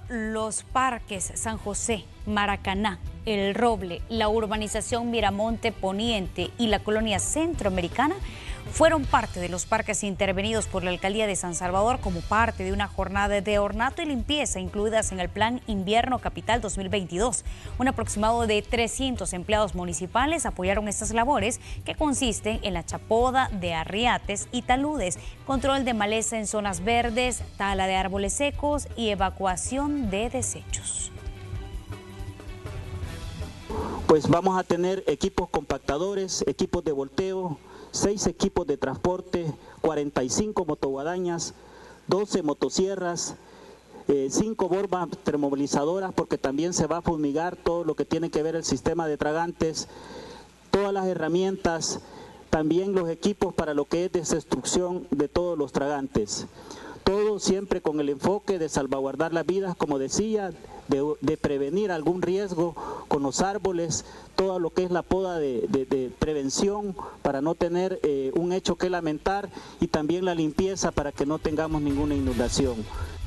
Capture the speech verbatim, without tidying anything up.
los parques San José, Maracaná, El Roble, la urbanización Miramonte Poniente y la colonia centroamericana fueron parte de los parques intervenidos por la Alcaldía de San Salvador como parte de una jornada de ornato y limpieza incluidas en el Plan Invierno Capital dos mil veintidós. Un aproximado de trescientos empleados municipales apoyaron estas labores que consisten en la chapoda de arriates y taludes, control de maleza en zonas verdes, tala de árboles secos y evacuación de desechos. Pues vamos a tener equipos compactadores, equipos de volteo, seis equipos de transporte, cuarenta y cinco motoguadañas, doce motosierras, eh, cinco bombas termovilizadoras, porque también se va a fumigar todo lo que tiene que ver el sistema de tragantes, todas las herramientas, también los equipos para lo que es destrucción de todos los tragantes. Todo siempre con el enfoque de salvaguardar las vidas, como decía, de, de prevenir algún riesgo con los árboles, todo lo que es la poda de, de, de prevención para no tener eh, un hecho que lamentar, y también la limpieza para que no tengamos ninguna inundación.